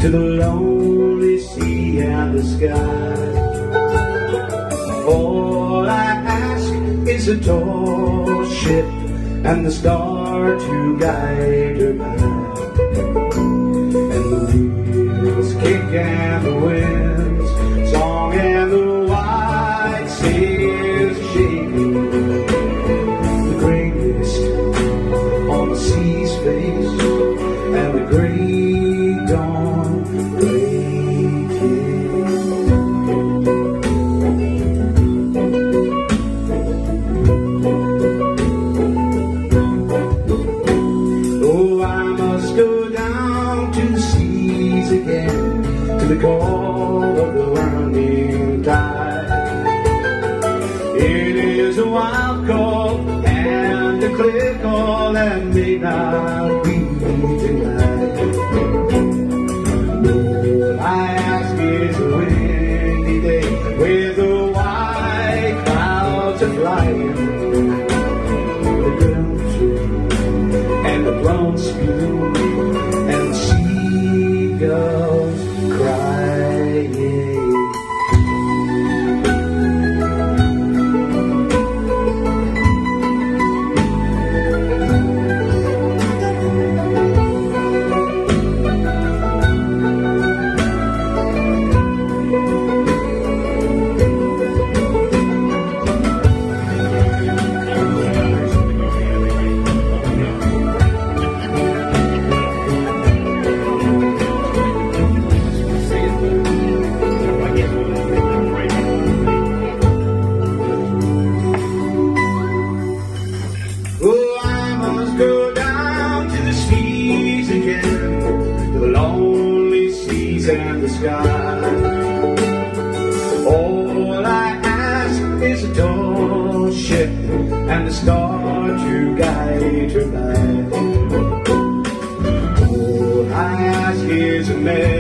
to the lonely sea and the sky. All I ask is a tall ship and the star to guide her by. And the wheels kick and the winds song and the white sails shaking. The gray mist on the sea's face and the gray dawn breaking. Oh, I must go down to the seas again, to the call of the winding tide. It is a wild call and a clear call that may not be denied. All I ask is a windy day where the white clouds are flying, the ground tree and the blown spew and the seagulls crying. And the sky. All I ask is a tall ship and a star to guide her by. All I ask is a